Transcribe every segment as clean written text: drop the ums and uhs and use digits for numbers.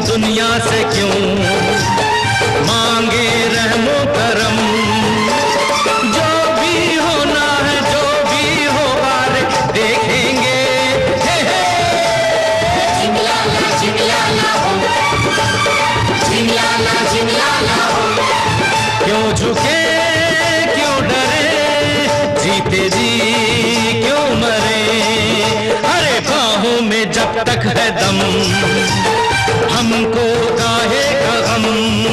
दुनिया से क्यों मांगे रहमो करम। जो भी होना है जो भी होगा रे देखेंगे। हे हे जिंगलाला जिंगलाला हो, जिंगलाला जिंगलाला हो। क्यों झुके क्यों डरे, जीते जी क्यों मरे। अरे बाहों में जब तक है दम हमको काहे का गम।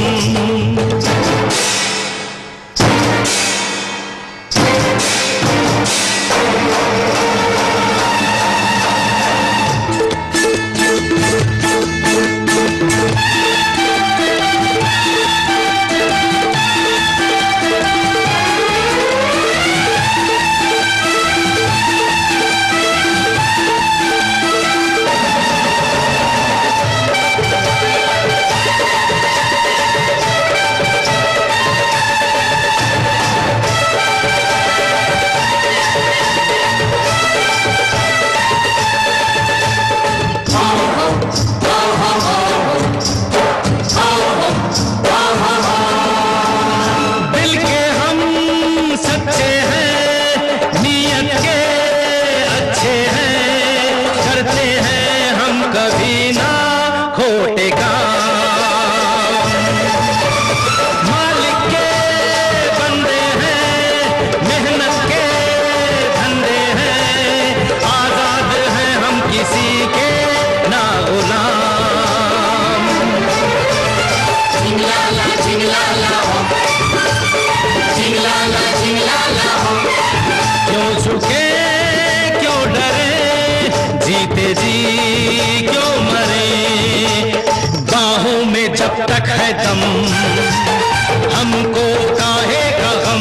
है दम हमको काहे का गम।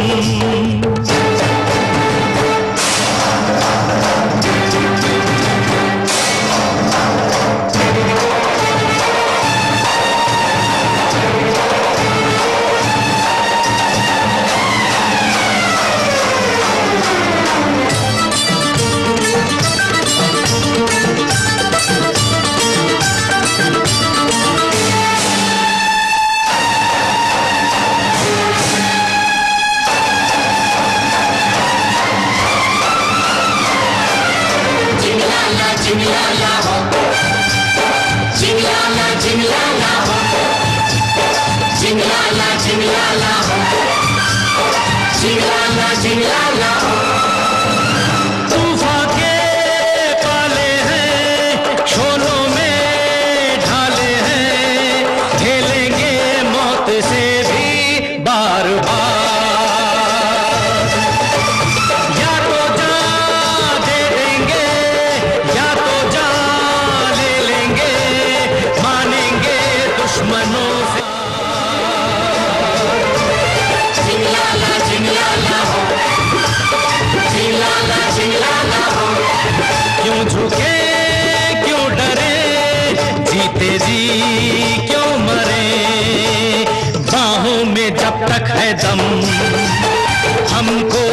तूफान के पाले हैं, शोलों में ढाले हैं, खेलेंगे मौत से भी बार बार। या तो जान दे देंगे या तो जान ले लेंगे, मानेंगे दुश्मनों से। जिंगलाला जिंगलाला हो, जिंगलाला जिंगलाला हो। क्यों झुके क्यों डरे, जीते जी क्यों मरे। बाहों में जब तक है दम हमको